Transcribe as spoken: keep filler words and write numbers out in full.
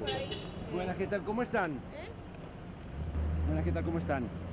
por ahí. Buenas, ¿qué tal? ¿Cómo están? ¿Eh? Buenas, ¿qué tal? ¿Cómo están?